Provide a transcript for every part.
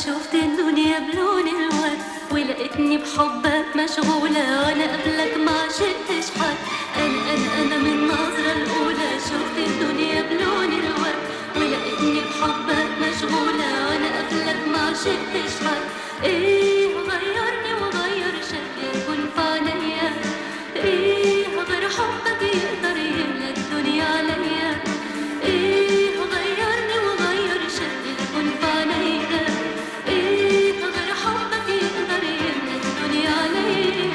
شفت الدنيا بلون الورد ولقيتني بحبك مشغولة، وانا قبلك ما عشقتش حد. انا من النظرة الاولى شفت الدنيا بلون الورد ولقيتني بحبك مشغولة، وانا قبلك ما عشقتش حد. ايه غيرني وغير شكلي يكون في عينيا، ايه غير حبك يقدر يملى الدنيا عليا. ايه غيرني وغير شكلي يكون في عينيا، ايه غير حبك يقدر يملى الدنيا عليا.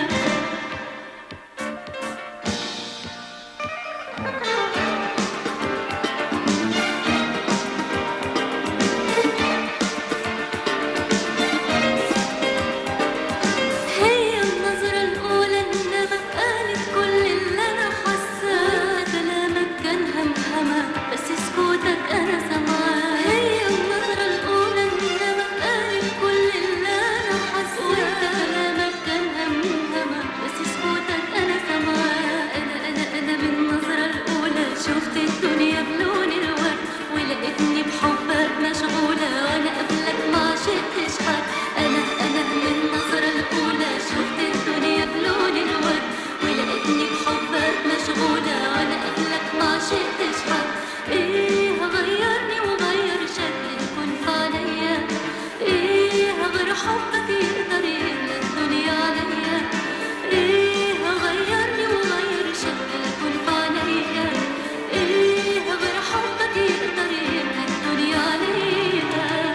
هي النظرة الأولى إنما قالت كل اللي أنا حاساه، كلامك كان همهمة بس سكوتك أنا سامعاه. هي النظرة الأولى إنما قالت كل اللي أنا حاساه، كلامك كان همهمة بس سكوتك أنا سامعاه. أنا من النظرة الأولى شفت الدنيا بلون الورد ولقيتني بحبك مشغولة، وأنا قبلك ما عشقتش حد. أنا من النظرة الأولى شفت الدنيا بلون الورد ولقيتني بحبك مشغولة، وأنا قبلك ما عشقتش حد. إيه غيرني وغير شكلي يكون في عينيا، إيه غير حبك يقدر يملى الدنيا عليا. إيه غيرني وغير شكلي يكون في عينيا، إيه غير حبك يقدر يملى الدنيا عليا.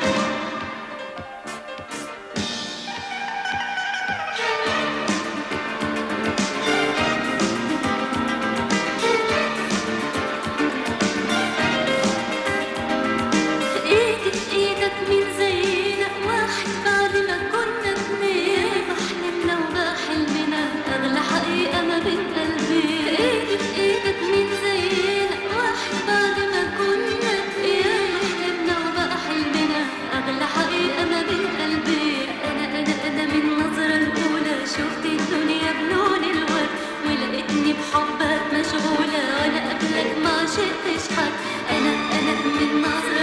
ايدي في ايدك مين زينا، واحد بعد ما كنا اتنين، بحلمنا وبقى حلمنا اغلى حقيقة ما بين قلبين. ايدي في ايدك مين زينا، واحد بعد ما كنا اتنين، بحلمنا وبقى حلمنا اغلى حقيقة ما بين قلبين. انا من النظرة الاولى شفت الدنيا بلون الورد ولقيتني بحبك مشغولة، وانا قبلك ما عشقتش حد. انا من النظرة